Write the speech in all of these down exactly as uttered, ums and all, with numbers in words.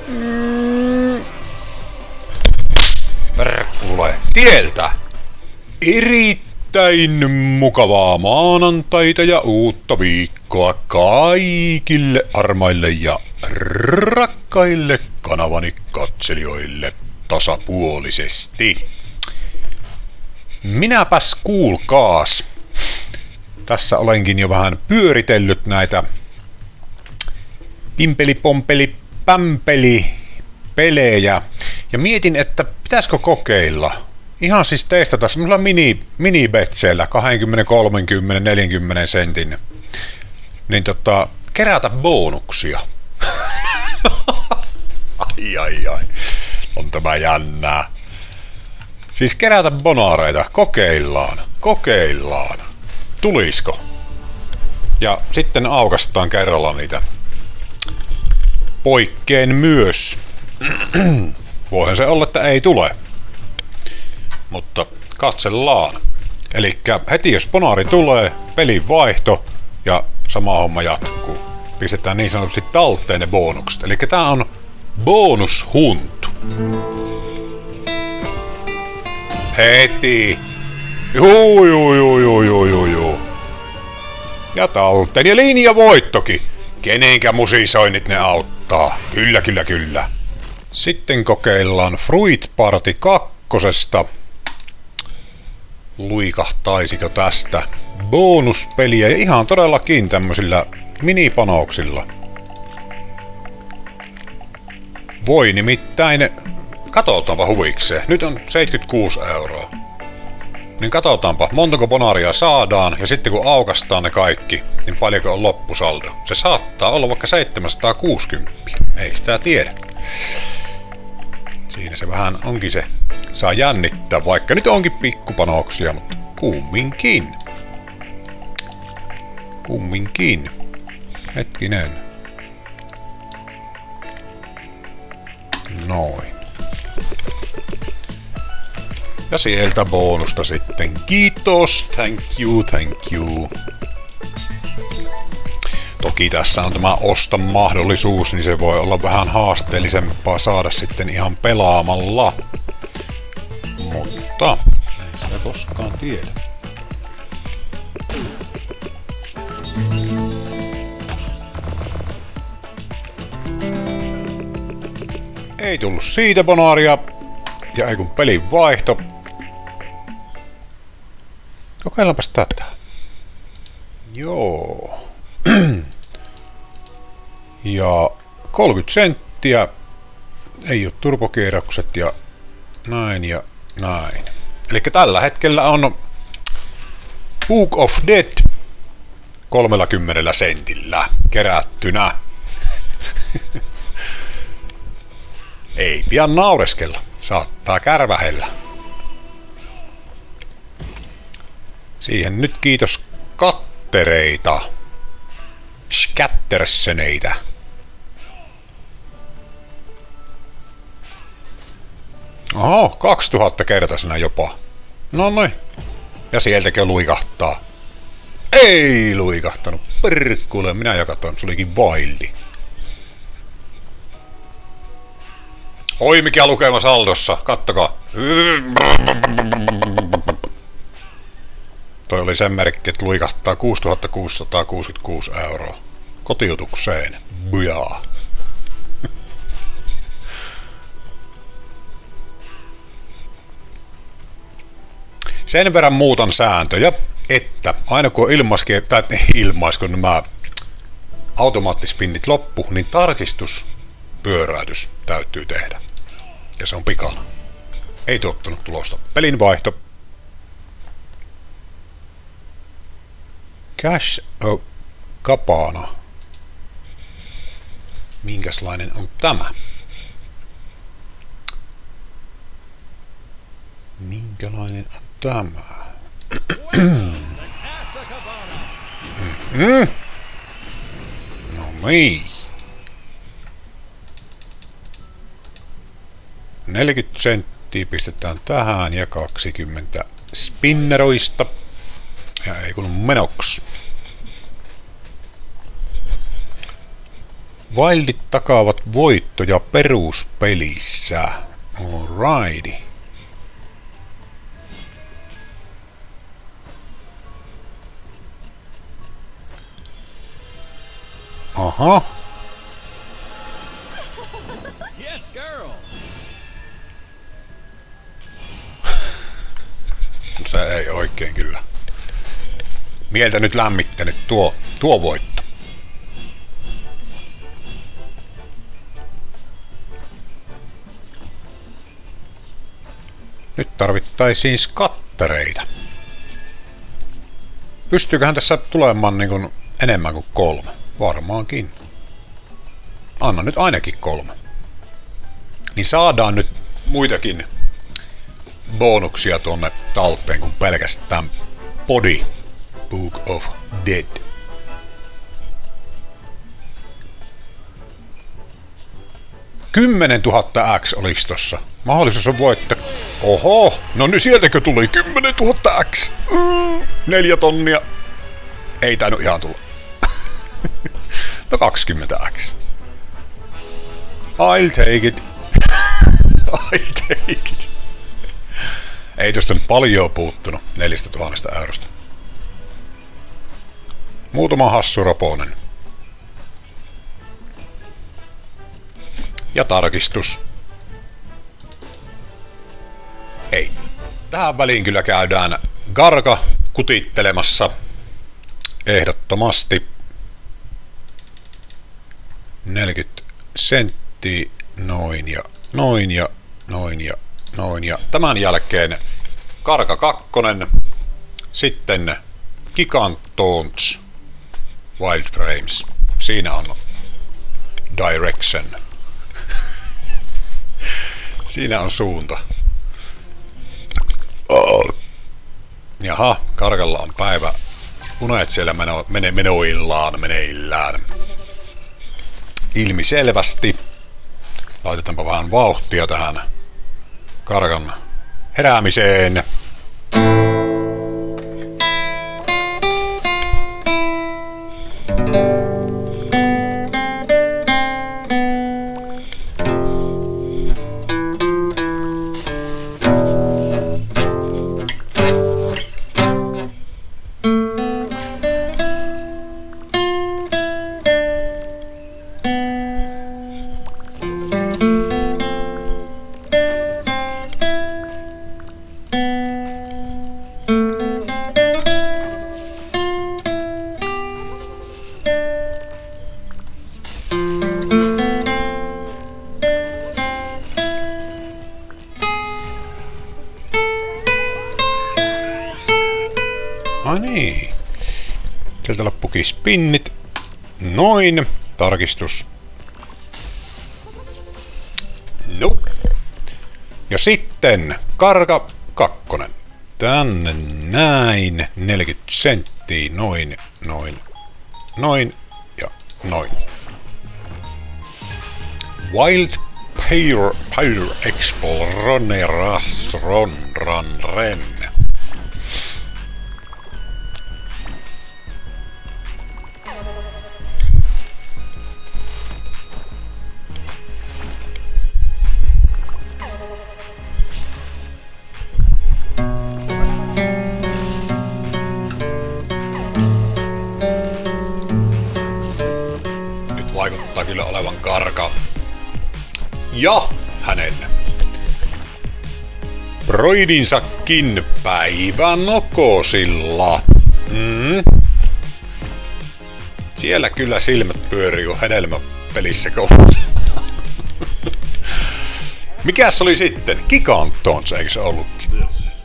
Mm. Perkkule. Sieltä! Erittäin mukavaa maanantaita ja uutta viikkoa kaikille armaille ja rakkaille kanavani katselijoille tasapuolisesti. Minäpäs kuulkaas. Tässä olenkin jo vähän pyöritellyt näitä pimpeli pompeli pämpeli pelejä ja mietin, että pitäisikö kokeilla. Ihan siis testata semmoisella mini, mini-betseillä kaksikymmentä, kolmekymmentä, neljäkymmentä sentin. Niin tota, kerätä bonuksia. ai ai ai. On tämä jännää. Siis kerätä bonareita. Kokeillaan. Kokeillaan. Tulisko? Ja sitten aukastaan kerralla niitä. Poikkeen myös. Voihan se olla, että ei tule. Mutta katsellaan. Elikkä heti jos bonari tulee, pelin vaihto ja sama homma jatkuu. Pistetään niin sanotusti talteen ne bonukset. Elikkä tää on bonushuntu. Heti. Juu, juu, juu, juu, juu, juu, juu. Ja talteen. Ja linjavoittokin. Kenenkä musisoinnit ne auttaa. Kyllä, kyllä, kyllä. Sitten kokeillaan Fruit Party kakkosesta. Luikahtaisiko tästä bonuspeliä ja ihan todellakin tämmöisillä minipanoksilla. Voi nimittäin, katsotaanpa huvikseen. Nyt on seitsemänkymmentäkuusi euroa. Niin katsotaanpa montako bonaria saadaan ja sitten kun aukastaan ne kaikki, niin paljonko on loppusaldo. Se saattaa olla vaikka seitsemänsataakuusikymmentä. Ei sitä tiedä. Siinä se vähän onkin se. Saa jännittää, vaikka nyt onkin pikkupanoksia, mutta kumminkin. Kumminkin. Hetkinen. Noin. Ja sieltä bonusta sitten. Kiitos. Thank you, thank you. Toki tässä on tämä oston mahdollisuus, niin se voi olla vähän haasteellisempaa saada sitten ihan pelaamalla. Mutta ei sitä koskaan tiedä. Ei tullut siitä bonaria. Ja ei kun pelin vaihto. Kokeillaanpas tätä. Joo. Ja kolmekymmentä senttiä. Ei oo turbokierrokset ja näin ja näin. Elikkä tällä hetkellä on Book of Dead kolmekymmentä sentillä kerättynä. Ei pian naureskella. Saattaa kärvähellä. Siihen nyt kiitos kattereita. Scatterseneitä. Oho, kaksituhatta kertaisena jopa. No noin. Ja sieltäkin luikahtaa. Ei luikahtanut. Perkkule, minä jo katsoin, se olikin vaildi. Oi mikä lukema saldossa, kattokaa. Toi oli sen merkki, että luikahtaa kuusituhatta kuusisataakuusikymmentäkuusi euroa. Kotiutukseen. Bujaa. Sen verran muutan sääntöjä, että aina kun ilmaiskin, tai ilmais, kun nämä automaattispinnit loppu, niin tarkistus, pyöräytys täytyy tehdä. Ja se on pikana. Ei tuottanut tulosta. Pelin vaihto. Cash o kapana. Minkäslainen on tämä? Minkälainen on tämä? mm-hmm. No niin. neljäkymmentä senttiä pistetään tähän ja kaksikymmentä spinneroista. Ja ei kun menoks. Wildit takaavat voittoja peruspelissä. Alrighty. Aha. Yes, girl. Se ei oikein kyllä. Mieltä nyt lämmittänyt tuo, tuo voitto. Nyt tarvittaisiin skattereita. Pystyyköhän tässä tulemaan niin kuin enemmän kuin kolme? Varmaankin. Anna nyt ainakin kolme. Niin saadaan nyt muitakin bonuksia tuonne talteen kuin pelkästään Body Book of Dead. kymmenentuhatta X oliks tossa? Mahdollisuus on voittaa. Oho, no nyt sieltäkö tuli kymmenentuhatta X? Mm, neljä tonnia. Ei tainnut ihan tulla. No kaksikymmentä X. I'll take it. I'll take it. Ei tosta nyt paljon puuttunut neljästätuhannesta eurosta. Muutama hassu roponen. Ja tarkistus. Ei. Tähän väliin kyllä käydään Garga kutittelemassa. Ehdottomasti. neljäkymmentä senttiä. Noin ja noin ja noin ja noin. Ja tämän jälkeen Garga kakkonen. Sitten Gigantoons Wild Frames. Siinä on direction. Siinä on suunta. Oh. Jaha, Gargalla on päivä. Unet siellä meno, mene, menoillaan, meneillään. Ilmiselvästi. Laitetaanpa vähän vauhtia tähän Gargan heräämiseen. Ai niin. Sieltä loppukin spinnit. Noin. Tarkistus. No. Ja sitten Garga kakkonen. Tänne näin. neljäkymmentä senttiä. Noin, noin, noin ja noin. Wild Pyre Pyre Exploreras Ron Ran Ren. Vaikuttaa kyllä olevan Garga ja hänen broidinsakin päivänokosilla. Mm. Siellä kyllä silmät pyörii kun hedelmäpelissä koulussa. Mikäs oli sitten? Gigantoons, eikö se ollutkin?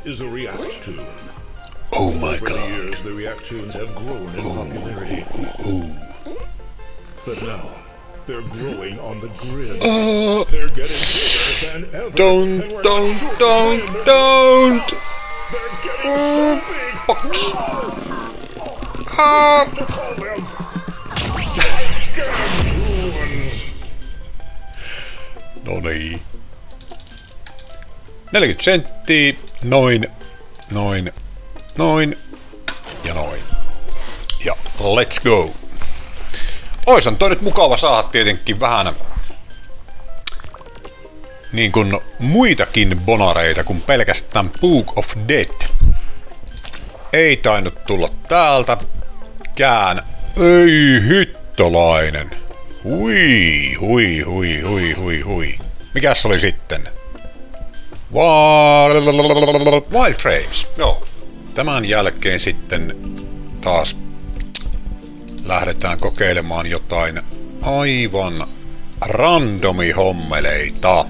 Oh my god. Oh, oh, oh. But now, they're growing on the grid. Uh, They're getting bigger than ever. don't, and we're don't, not don't, sure don't. They're getting so big. Box. Ah. To call them Gigantoons. No niin. neljäkymmentä senttiä. Noin, noin, noin ja noin. Ja let's go. oishan toi nyt mukava saada tietenkin vähän niin kuin muitakin bonareita kuin pelkästään Book of Dead. Ei tainnut tulla täältä kään. Ei hittolainen. Hui, hui, hui, hui, hui, hui. Mikäs se oli sitten? Wild Frames. Joo. Tämän jälkeen sitten taas lähdetään kokeilemaan jotain aivan randomi hommeleita.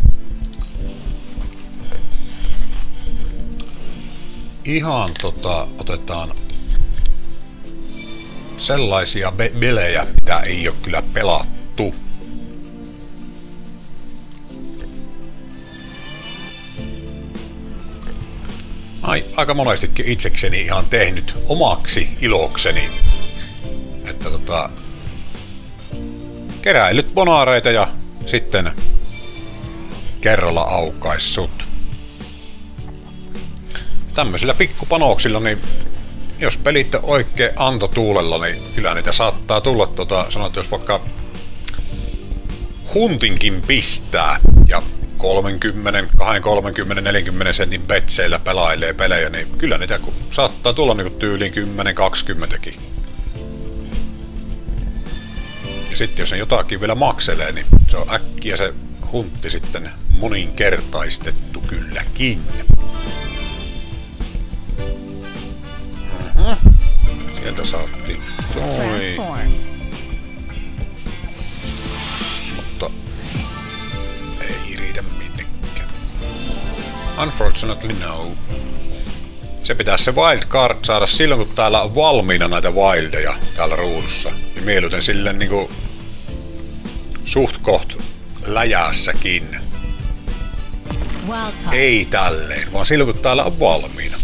Ihan tota, otetaan sellaisia be- belejä, mitä ei ole kyllä pelattu. Ai, aika monestikin itsekseni ihan tehnyt omaksi ilokseni. Että tota, keräillyt bonaareita ja sitten kerralla aukaissut. Tämmöisillä pikkupanoksilla, niin jos pelitte oikein antotuulella, niin kyllä niitä saattaa tulla, tota, sanot, jos vaikka huntinkin pistää ja kolmekymmentä, kaksikymmentä, kolmekymmentä, neljäkymmentä sentin betseillä pelailee pelejä, niin kyllä niitä saattaa tulla niin tyyliin kymmenen kaksikymmentäkin. Ja sitten jos ne jotakin vielä makselee, niin se on äkkiä se huntti sitten moninkertaistettu kylläkin. Mm-hmm. Sieltä saatiin toi. Mutta ei riitä minnekään. Unfortunately no. Se pitäisi se wild card saada silloin, kun täällä on valmiina näitä wildeja täällä ruudussa. Ja mieluiten silleen niinku suht koht läjässäkin. Ei tälleen, vaan silloin kun täällä on valmiina.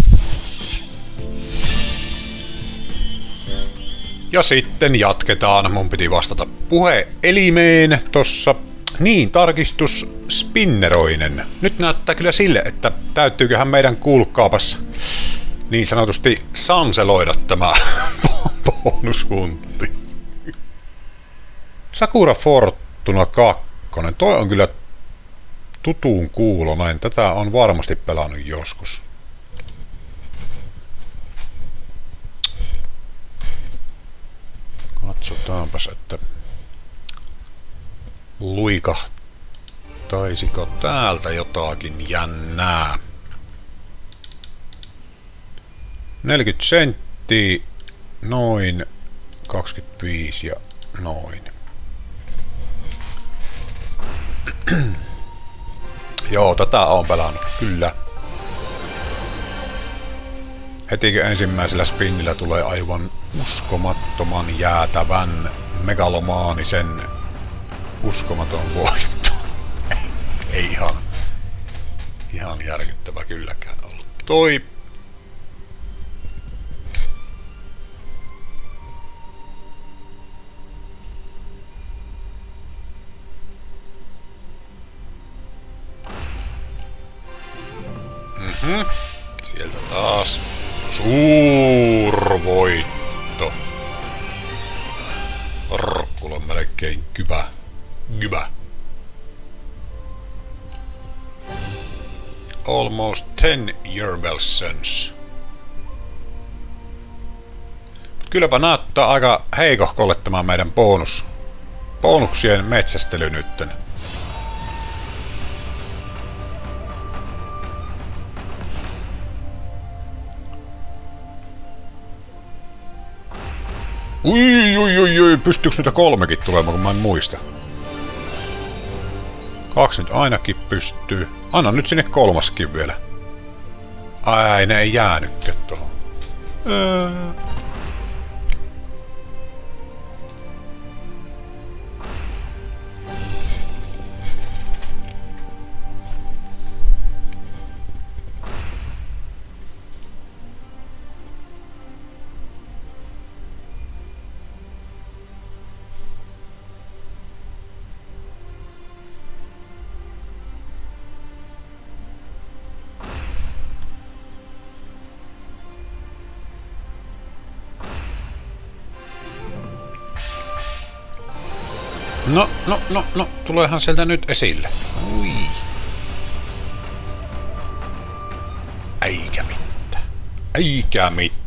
Ja sitten jatketaan. Mun piti vastata puheelimeen tossa. Niin, tarkistus spinneroinen. Nyt näyttää kyllä sille, että täyttyyköhän meidän kuulkaapassa niin sanotusti sanseloida tämä bonushuntti. Sakura Fortuna kaksi. Toi on kyllä tutuun kuulonen. Tätä on varmasti pelannut joskus. Katsotaanpas, että luikahtaisiko täältä jotakin jännää. neljäkymmentä senttiä, noin kaksikymmentäviisi ja noin. Joo, tätä on pelannut, kyllä. Heti ensimmäisellä spinnillä tulee aivan uskomattoman jäätävän megalomaanisen uskomaton voitto. Ei ihan, ihan järkyttävä kylläkään ollut toi. Mhm. Sieltä taas suurvoitto. Orkkula on melkein kybä. Kybä. Almost ten Yerbelsons. Kylläpä näyttää aika heikohkolle tämä meidän bonus. Bonuksien metsästely nytten. Ui, ui, ui, ui, pystyykö niitä kolmekin tulemaan, kun mä en muista? Kaksi nyt ainakin pystyy. Anna nyt sinne kolmaskin vielä. Ai, ne ei jäänytkään tohon. Öö. No, no, no, no, tuleehan sieltä nyt esille. Ui. Eikä mitään. Eikä mitään.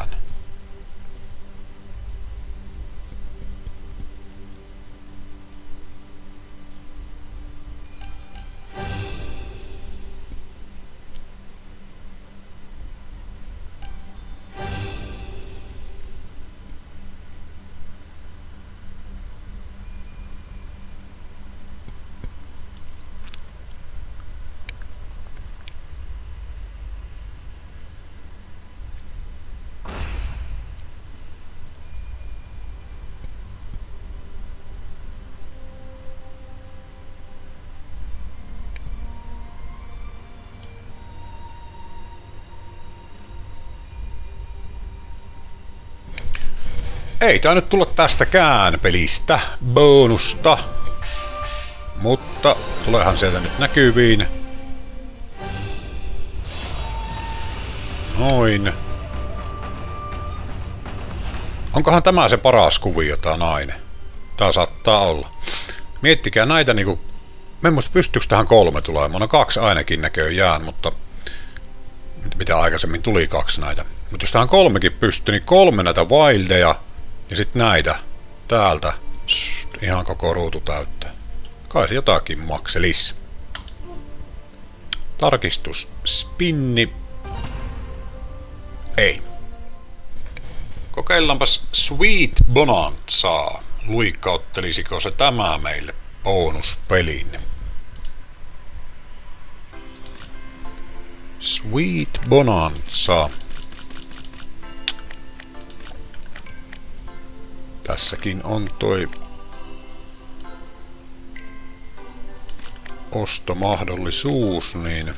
Ei tainnut tulla tästäkään pelistä bonusta, mutta tuleehan sieltä nyt näkyviin. Noin. Onkohan tämä se paras kuvio, tää nainen? Tää saattaa olla. Miettikää näitä niinku... Mä en muista pystyykö tähän kolme tulemaan. No kaksi ainakin näköjään, mutta... Mitä aikaisemmin tuli kaksi näitä. Mutta jos tähän kolmekin pystyy, niin kolme näitä wildeja. Ja sit näitä. Täältä. Sst, ihan koko ruutu täyttää. Kai se jotakin makselis. Tarkistus. Spinni. Ei. Kokeillaanpas Sweet Bonanzaa. Luikkauttelisiko se tämä meille bonuspelin? Sweet Bonanza. Tässäkin on toi ostomahdollisuus, niin...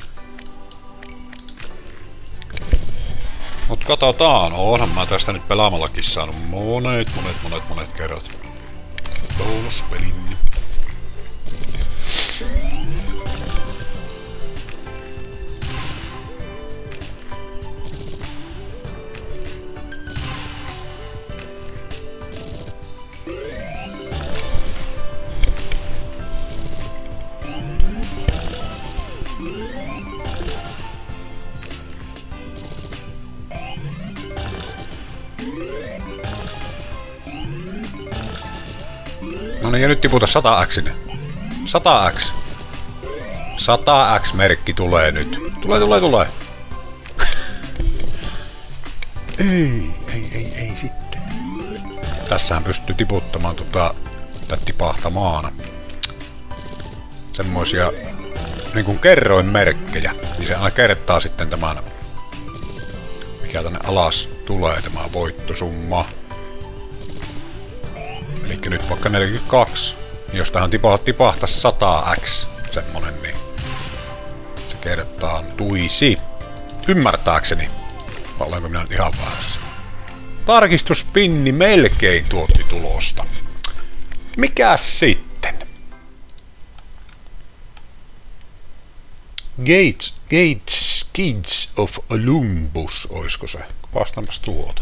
Mut katsotaan, onhan mä tästä nyt pelaamallakin saanut monet, monet, monet, monet kerrat. Bonuspelin. No niin, ja nyt tiputa sata X-ine. sata X. sata X-merkki tulee nyt. Tulee, tulee, tulee. ei, ei, ei, ei sitten. Tässähän pystyy tiputtamaan tota... Tai tipahtamaan. Semmoisia... Niin kuin kerroinmerkkejä. Niin se aina kertaa sitten tämän... Mikä tänne alas tulee, tämä voittosumma. Elikkä nyt vaikka neljäkymmentäkaksi. Jos tähän tipa, tipahtaisi sata X, semmonen, niin se kertaantuisi. Ymmärtääkseni. Vai olenko minä nyt ihan väärässä? Tarkistuspinni melkein tuotti tulosta. Mikäs sitten? Gates, Gates, Kids of Olympus, oisko se? Vastaanpas tuota.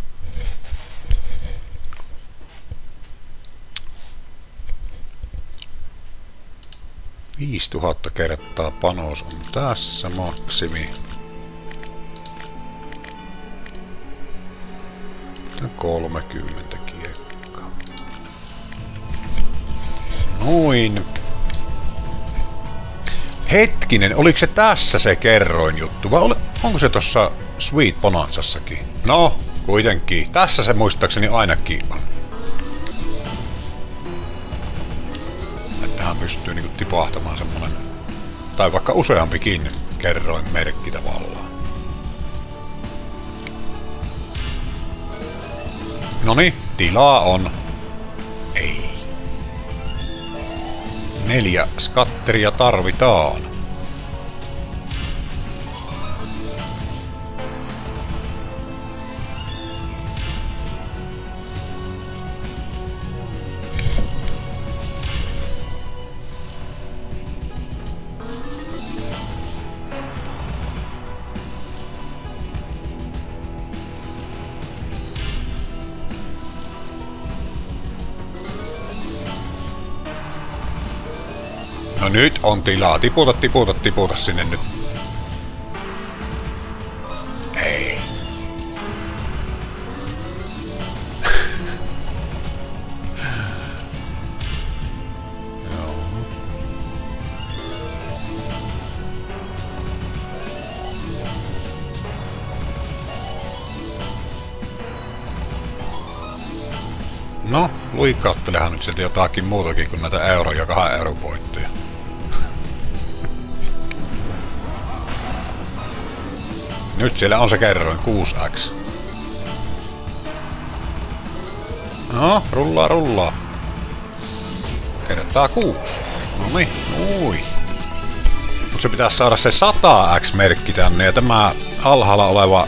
viisituhatta kertaa panos on tässä maksimi. kolmekymmentä kiekkaa. Noin. Hetkinen, oliko se tässä se kerroin juttu? Vai ole, onko se tossa Sweet Bonanzassakin? No, kuitenkin. Tässä se muistaakseni ainakin on. Tähän pystyy niinku tipahtamaan semmonen, tai vaikka useampikin kerroin merkki tavallaan. Noniin, tilaa on. Ei. Neljä skatteria tarvitaan. No nyt on tilaa. Tiputa, tiputa, tiputa sinne nyt. Ei. No, luikkauttelehan nyt sieltä jotakin muutakin kuin näitä euro- ja kahden euron voittoja. Nyt siellä on se kerroin, kuusi x. No, rullaa, rullaa. Kertaa kuusi. No niin, ui. Mut se pitäisi saada se sata x-merkki tänne, ja tämä alhaalla oleva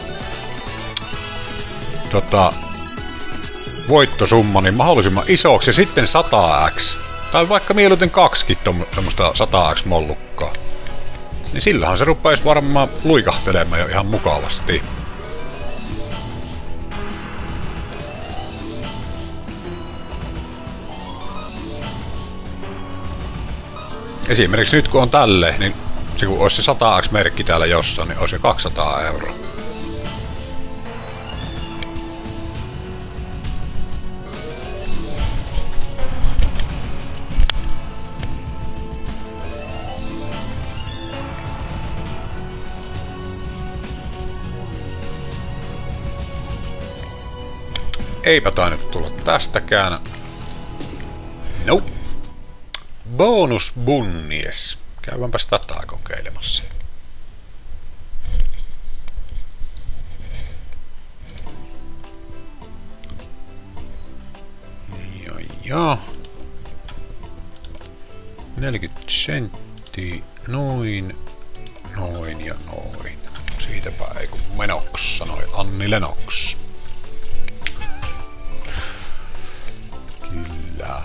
tota, voittosumma niin mahdollisimman isoksi, ja sitten sata x. Tai vaikka mieluiten kaksikin tommoista sata x-mollukkaa. Niin sillähän se rupeisi varmaan luikahtelemaan jo ihan mukavasti. Esimerkiksi nyt kun on tälle, niin se kun olisi se sata x-merkki täällä jossain, niin olisi se kaksisataa euroa. Eipä tainnut tulla tästäkään. Nope. Bonus bunnies. Käydäänpäs tätä kokeilemassa. Joo joo. neljäkymmentä senttiä. Noin. Noin ja noin. Siitäpä ei kun menoks sanoi Anni Lennox. Kyllä.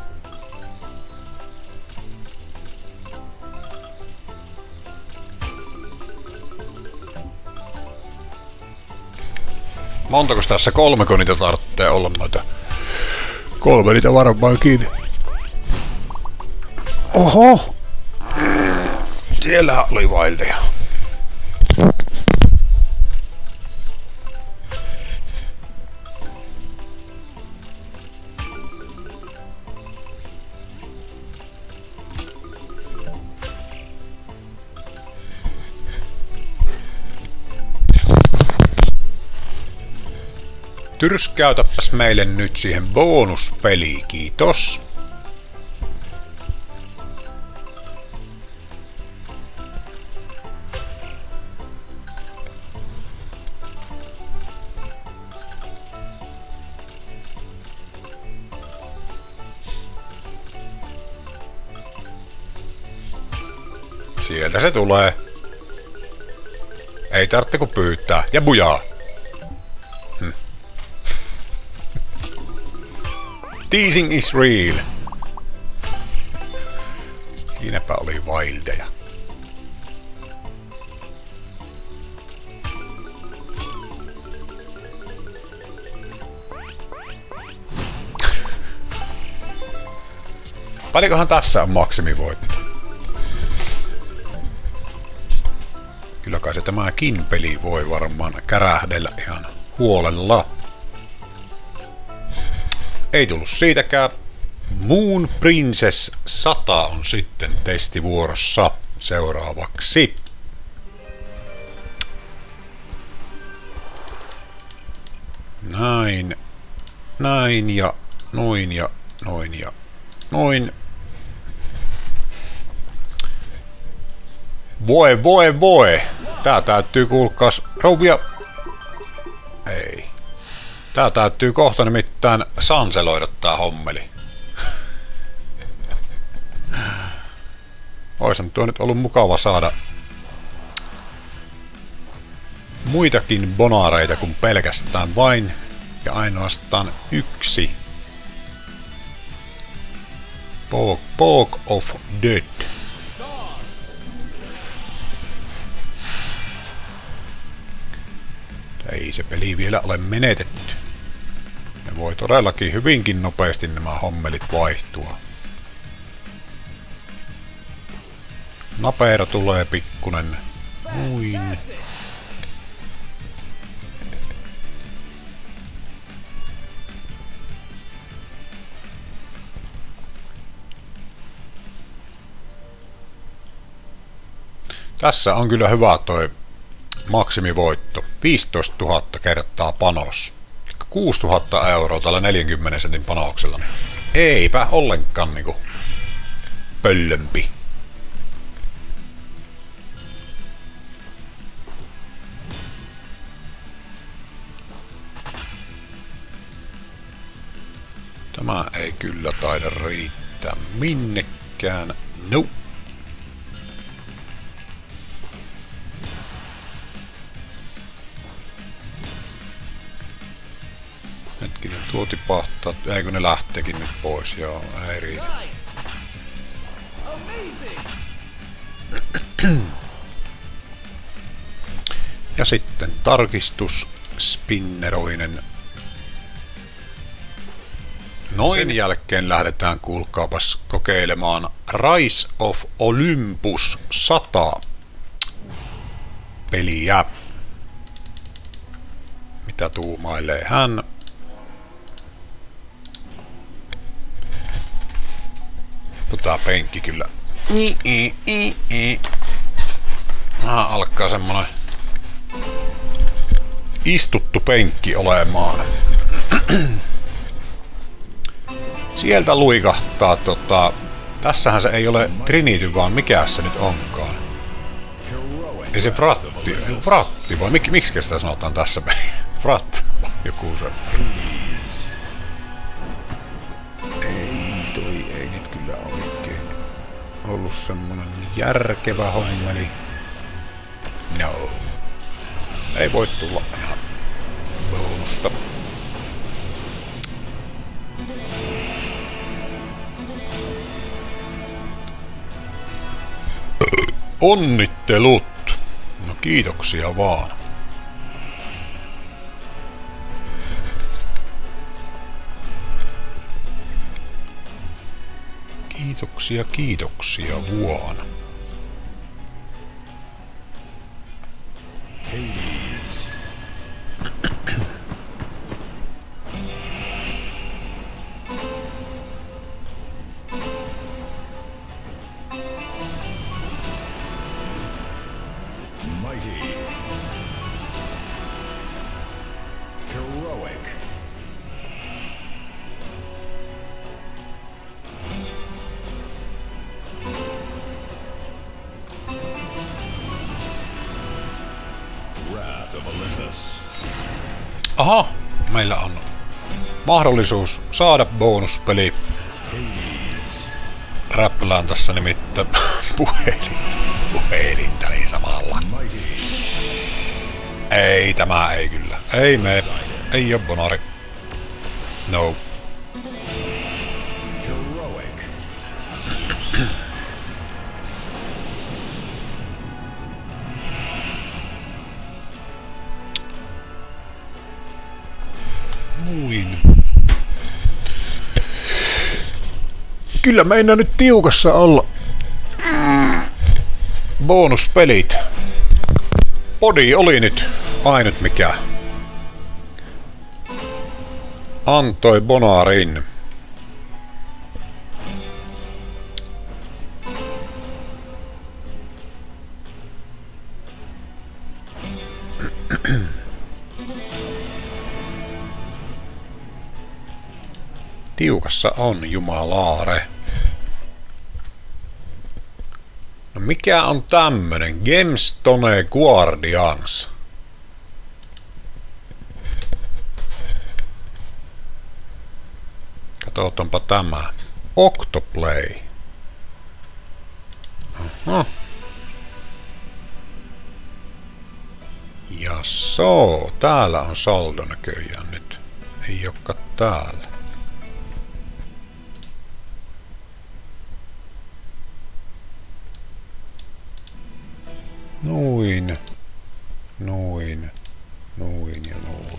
Montako tässä kolmeko niitä tarvitsee olla noita? Kolme niitä varmaankin. Oho! Siellä oli vaildeja. Tyrskäytäpäs meille nyt siihen bonuspeliin, kiitos. Sieltä se tulee. Ei tarvitse kun pyytää. Ja bujaa. Hm. Teasing is real. Siinäpä oli wildeja. Paljonkohan tässä on maksimivoitto? Kyllä kai se tämäkin peli voi varmaan kärähdellä ihan huolella. Ei tullut siitäkään. Moon Princess sata on sitten testivuorossa seuraavaksi. Näin. Näin ja noin ja noin ja noin. Voi voi voi! Tää täytyy kuulkaas rouvia. Ei. Tää täytyy kohta nimittäin sanseloida tää hommeli. Oisan tuo nyt ollut mukava saada muitakin bonareita kuin pelkästään vain ja ainoastaan yksi. Poke, Poke of Dead. Ei se peli vielä ole menetetty. Ne voi todellakin hyvinkin nopeasti nämä hommelit vaihtua. Napero tulee pikkunen. Noin. Tässä on kyllä hyvä toi maksimivoitto. viisitoistatuhatta kertaa panos. Eli kuusituhatta euroa tällä neljänkymmenen sentin panoksella. Eipä ollenkaan niinku pöllömpi. Tämä ei kyllä taida riittää minnekään. No. Hetkinen, tuo tipahtaa. Eikö ne lähteekin nyt pois? Joo, ei riitä. Ja sitten tarkistus spinneroinen. Noin sen jälkeen lähdetään kuulkaapas kokeilemaan Rise of Olympus sata peliä. Mitä tuumailee hän? Tää penkki kyllä. Vähän alkaa semmonen istuttu penkki olemaan. Sieltä luikahtaa tota... Tässähän se ei ole Trinity, vaan mikä se nyt onkaan. Ei se Fratti. Fratti vai mik, miksi sitä sanotaan tässä pelissä? Frat. Joku se. Ei toi ei nyt kyllä oikein ollut semmonen järkevä hommeli. No. Ei voi tulla ihan bonusta. Onnittelut! No kiitoksia vaan. Kiitoksia, kiitoksia vaan. Aha, meillä on mahdollisuus saada bonuspeli. Räppälään tässä nimittäin puhelin, puhelinta niin samalla. Ei, tämä ei kyllä. Ei me. Ei oo bonari. No. Muin. Kyllä meinaa nyt tiukassa olla. Bonuspelit. Podi oli nyt ainut mikä antoi bonarin. Tiukassa on jumalaare. No mikä on tämmönen? Gemstone Guardians. Katsotaanpa tämä. Octoplay. Aha. Ja so, täällä on saldo näköjään nyt. Ei olekaan täällä. Noin. Noin. Noin ja noin.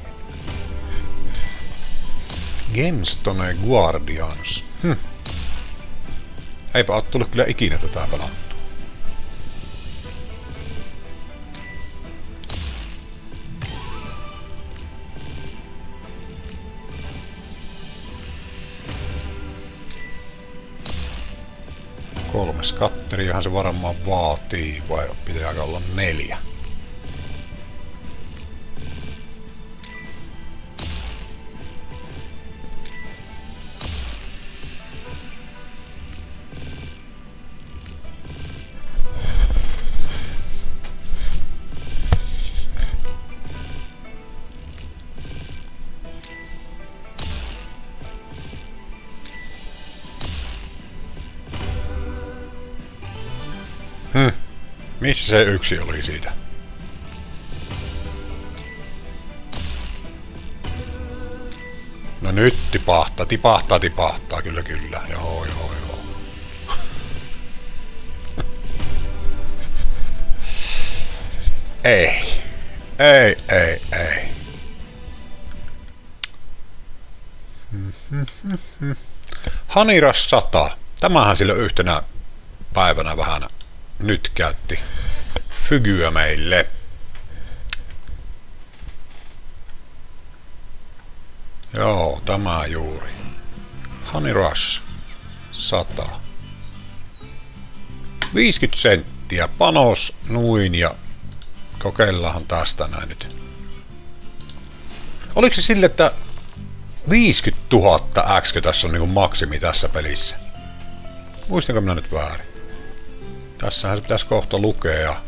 Gemstone Guardians. Hm. Eipä oo tullut kyllä ikinä tätä pelattua. Kolme skatteriahan se varmaan vaatii, vai pitääkö olla neljä? Hmm. Missä se yksi oli siitä? No nyt tipahtaa, tipahtaa, tipahtaa, kyllä kyllä, joo joo joo. Ei, ei, ei, ei. Haniras sata. Tämähän sillä yhtenä päivänä vähän nyt käytti fygyä meille. Joo, tämä juuri. Honey Rush. sata. viisikymmentä senttiä. Panos, nuin ja kokeillaanhan tästä näin nyt. Oliko se sille, että viisikymmentätuhatta X tässä on niinku maksimi tässä pelissä? Muistanko minä nyt väärin? Tässähän se pitäisi kohta lukea.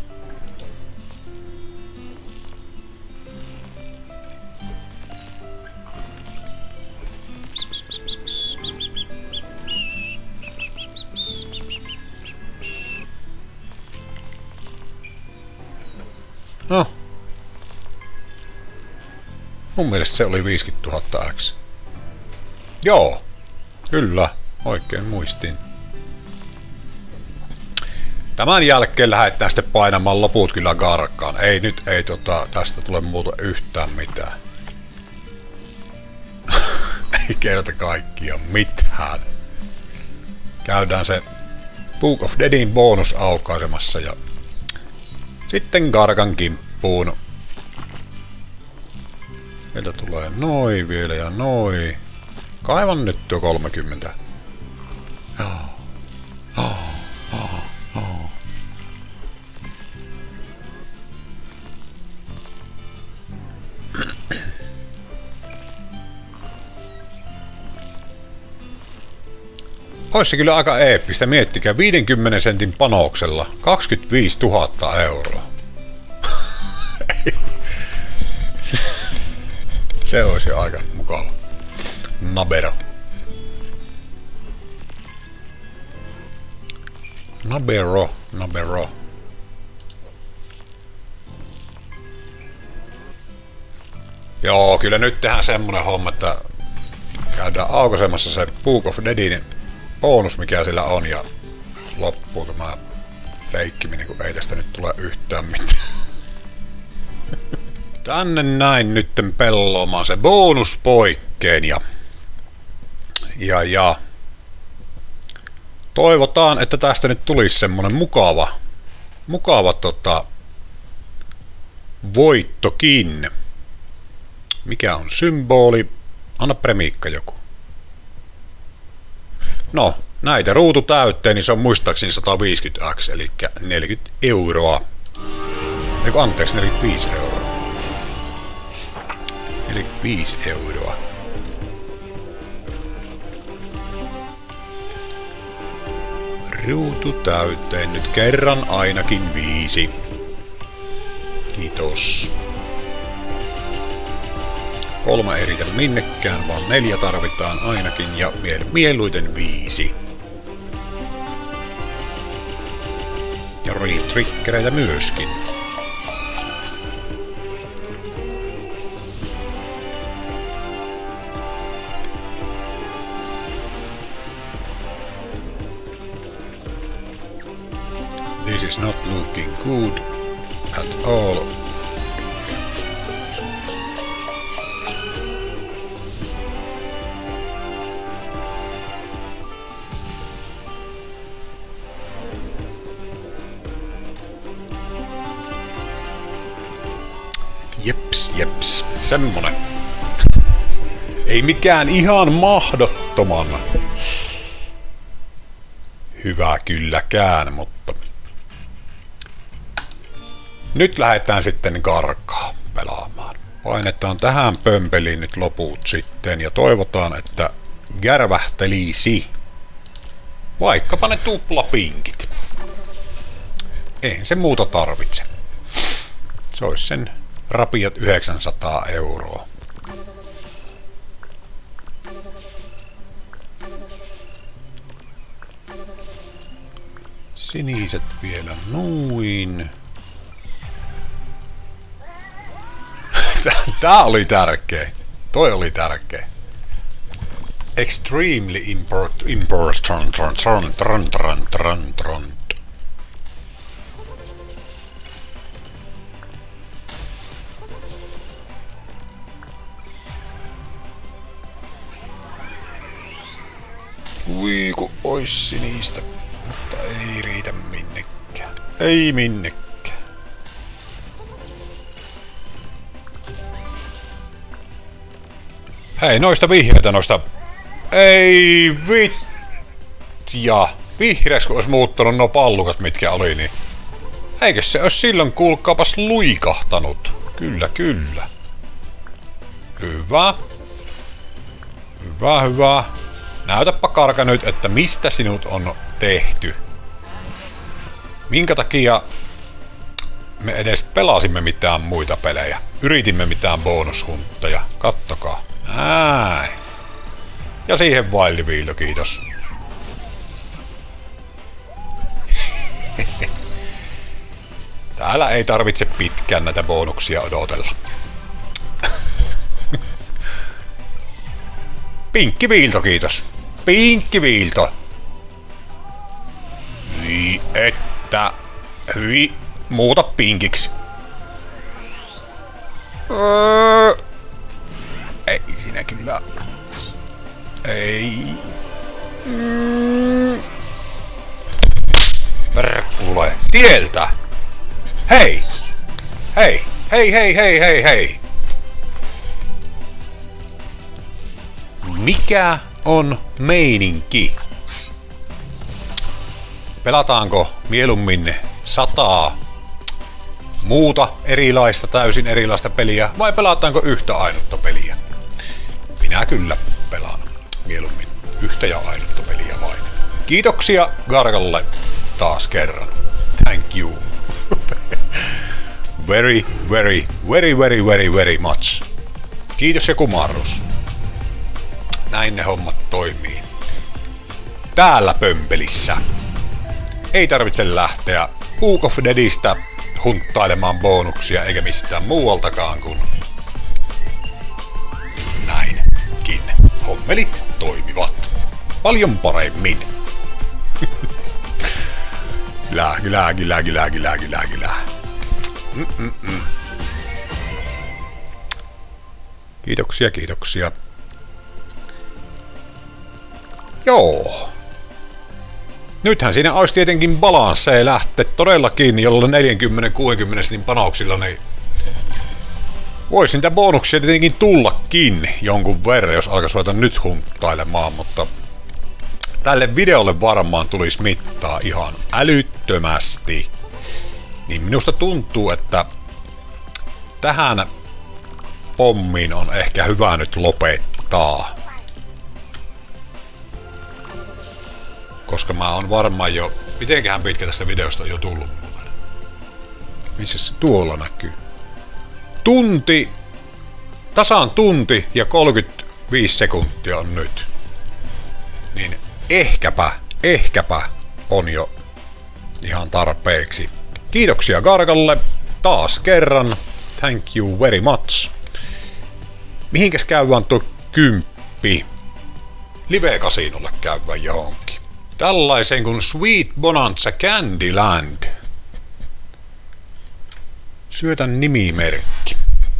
No. Mun mielestä se oli viisikymmentätuhatta X. Joo. Kyllä. Oikein muistin. Tämän jälkeen lähdetään sitten painamaan loput kyllä garkkaan. Ei nyt, ei tota, tästä tule muuta yhtään mitään. Ei kerta kaikkia mitään. Käydään se Book of Deadin bonus aukaisemassa ja sitten garkan kimppuun. Sieltä tulee noin vielä ja noin. Kaivan nyt tuo kolmekymmentä. Joo. Oh. Oh. Oh. Ois se kyllä aika eeppistä, miettikää viidenkymmenen sentin panoksella kaksikymmentäviisituhatta euroa. Se olisi aika mukava. Nabero. Nabero, Nabero. Joo, kyllä nyt tehdään semmonen homma, että käydään aukaisemassa se Book of Deadin bonus, mikä sillä on, ja loppuu tämä leikkiminen, kun ei tästä nyt tule yhtään mitään. Tänne näin nytten pellomaan se bonus poikkeen, ja ja ja toivotaan, että tästä nyt tulisi semmonen mukava mukava tota voittokin. Mikä on symboli? Anna premiikka joku. No, näitä ruutu täytteen, niin se on muistaakseni sata viisikymmentä X, eli neljäkymmentä euroa. Eiku anteeksi, neljäkymmentäviisi euroa. neljäkymmentäviisi euroa. Ruutu täyteen, nyt kerran ainakin viisi. Kiitos. Kolme ei riitä minnekään, vaan neljä tarvitaan ainakin, ja vielä mieluiten viisi. Ja retriggereitä myöskin. This is not looking good at all. Jeps, jeps. Semmonen. Ei mikään ihan mahdottoman hyvä kylläkään, mutta nyt lähdetään sitten karkaa pelaamaan. Painetaan tähän pömpeliin nyt loput sitten ja toivotaan, että kärvähtelisi vaikkapa ne tuplapinkit. Eihän se muuta tarvitse. Se olisi sen rapiat yhdeksänsataa euroa. Siniset vielä noin. Tää oli tärkeä. Toi oli tärkeä. Extremely import, important. Tron, tron, tron, tron, tron, tron. Ui, kun ois sinistä. Mutta ei riitä minnekään. Ei minnekään. Hei, noista vihreitä noista. Ei vit... Ja vihreäksi kun ois muuttanut nuo pallukat mitkä oli, niin eikö se ois silloin kuulkaapas luikahtanut? Kyllä, kyllä. Hyvä. Hyvä, hyvä. Näytäpä Karka nyt, että mistä sinut on tehty. Minkä takia me edes pelasimme mitään muita pelejä. Yritimme mitään bonushuntteja. Kattokaa. Ääi. Ja siihen vailliviilto, kiitos. Täällä ei tarvitse pitkään näitä bonuksia odotella. Pinkkiviilto, kiitos. Pinkkiviilto. Hyi, että... Hyi, muuta pinkiksi. Öö, ei siinä kyllä... Ei... Mm. Perkkule. Sieltä! Hei! Hei! Hei, hei, hei, hei, hei! Mikä on meininki? Pelataanko mieluummin sataa muuta erilaista, täysin erilaista peliä, vai pelataanko yhtä ainutta peliä? Minä kyllä pelaan mieluummin yhtä ja ainutta peliä vain. Kiitoksia Gargalle taas kerran. Thank you. Very, very, very, very, very, very much. Kiitos ja kumarrus. Näin ne hommat toimii. Täällä pömpelissä. Ei tarvitse lähteä Book of Deadistä hunttailemaan bonuksia eikä mistään muualtakaan kuin näinkin. Hommelit toimivat paljon paremmin. Kyllä, kyllä, kyllä, kyllä, kyllä, kyllä, kyllä. Mm-mm-mm. Kiitoksia, kiitoksia. Joo. Nythän siinä olisi tietenkin balansseja lähteä todellakin jolla neljäkymmentä kuusikymmentä niin panoksilla, niin voisi niitä bonuksia tietenkin tullakin jonkun verran, jos alkaisi ruveta nyt hunttailemaan, mutta tälle videolle varmaan tulisi mittaa ihan älyttömästi. Niin minusta tuntuu, että tähän pommiin on ehkä hyvä nyt lopettaa. Koska mä oon varmaan jo... Mitenköhän pitkä tästä videosta on jo tullut muuten? Missä se tuolla näkyy? Tunti... Tasaan tunti ja kolmekymmentäviisi sekuntia on nyt. Niin ehkäpä, ehkäpä on jo ihan tarpeeksi. Kiitoksia Gargalle taas kerran. Thank you very much. Mihinkäs käydään tuo kymppi? Live-kasinolle käydään johonkin. Tällaiseen kuin Sweet Bonanza Candyland. Syötän nimimerkki.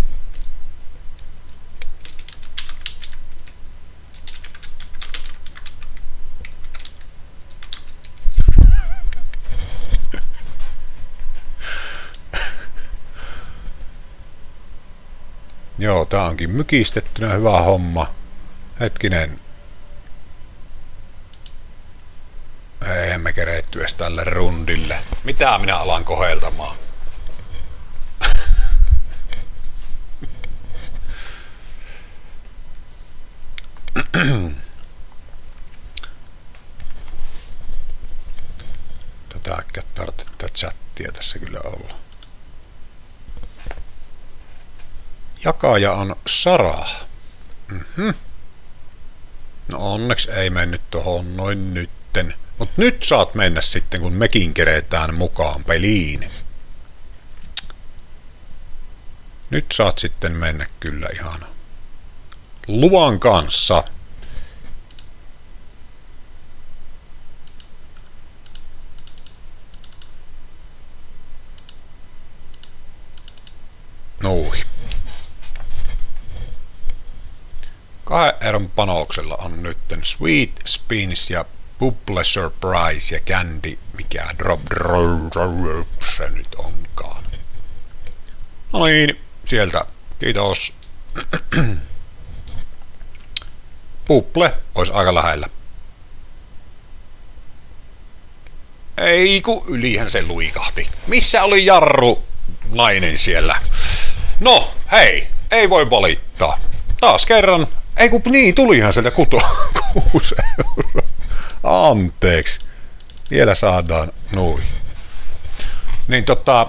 Joo, tää onkin mykistettynä hyvä homma. Hetkinen. Eihän me keretty edes tälle rundille. Mitä minä alan koheltamaan? Tätäkään tarvittaa chattia tässä kyllä olla. Jakaja on Sara. Mhm. No onneksi ei mennyt tohon noin nytten. Mut nyt saat mennä sitten, kun mekin keretään mukaan peliin. Nyt saat sitten mennä kyllä ihan luvan kanssa. Noin. Kahden euron panoksella on nytten Sweet Spins ja Bubble Surprise ja Candy, mikä drop drop drop se nyt onkaan. No niin, sieltä. Kiitos. Bubble olisi aika lähellä. Ei ku ylihän se luikahti. Missä oli jarru nainen siellä? No, hei, ei voi valittaa. Taas kerran. Ei ku niin, tulihan sieltä kuto. Kuusi euroa. Anteeksi. Vielä saadaan noin. Niin tota...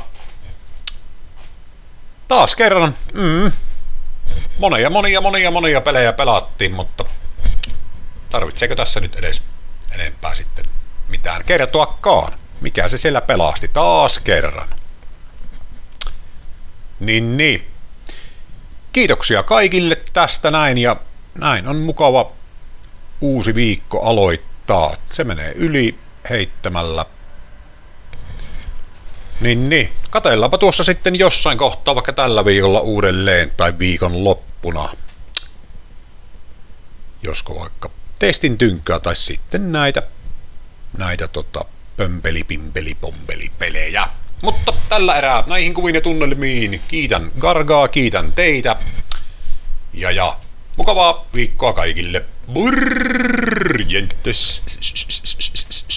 Taas kerran. Mm, monia, monia, monia, monia pelejä pelattiin, mutta... Tarvitseeko tässä nyt edes enempää sitten mitään kertoakaan? Mikä se siellä pelasti? Taas kerran. Niin, niin. Kiitoksia kaikille tästä näin ja näin on mukava uusi viikko aloittaa. Se menee yli heittämällä. Niin, niin. Katsellaanpa tuossa sitten jossain kohtaa vaikka tällä viikolla uudelleen tai viikon loppuna. Josko vaikka testin tynkää tai sitten näitä näitä tota pömpeli pimpeli pompeli pelejä. Mutta tällä erää näihin kuviin ja tunnelmiin kiitän Gargaa, kiitän teitä. Ja ja mukavaa viikkoa kaikille. Morjentes.